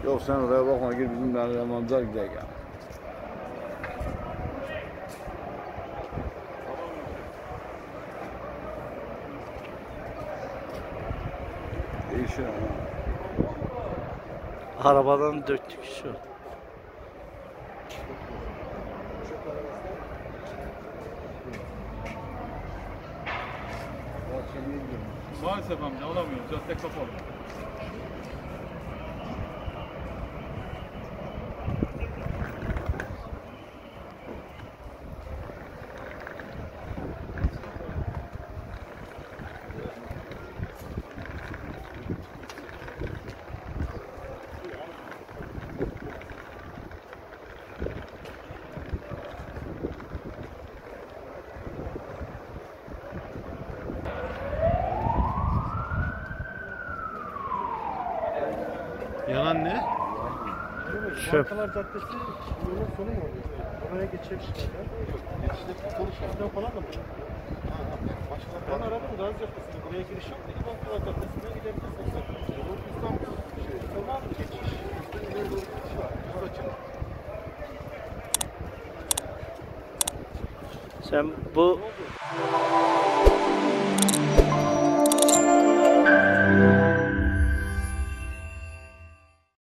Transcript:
Yok sen oraya bakma, gir bizim Rahmanlı'ya gidelim ya. Değişir ama. Arabadan döktük şu. Maalesef amca alamıyoruz. Cadde kapalı. Yanan ne? Çöp. Markalar Caddesi yolun sonu mu oluyor? Oraya geçemişler. Geçişte konuşmadan falan da mı? Ben aradım Gazi Caddesi'ne. Buraya giriş yok dedi. Markalar Caddesi'ne gidebilirsiniz. Yolun İstanbul tamam mı geçiş? İleri doğru geçiş var. Yol açılır. Sen bu